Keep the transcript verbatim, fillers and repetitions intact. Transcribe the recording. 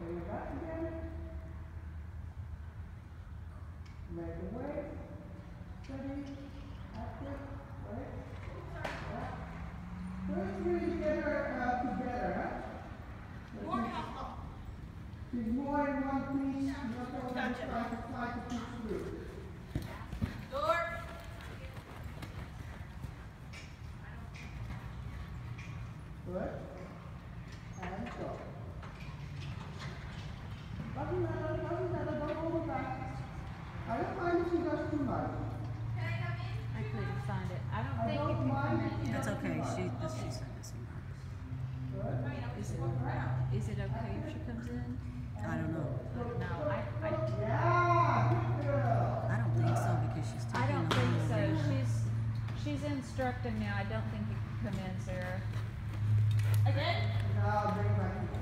Bring it back again. Make the way. Steady. Active. Right. Yeah. First really get her uh, together, huh? More helpful. She's more in one piece. You're not only trying to fly to push through. Door. Good. And go. Doesn't matter, doesn't matter, don't hold it back. I don't mind if she does too much. Can I come in? I couldn't find it. I don't I think don't you can mind come if she in. does That's too okay. much. She, this, she said this one. Good. Is it, is it okay if she comes in? I don't know. No, I, I, Yeah, good girl. I don't think so because she's taking I don't a think whole so. room. She's, she's instructing now. I don't think you can come in, Sarah. Again? Now bring it back together.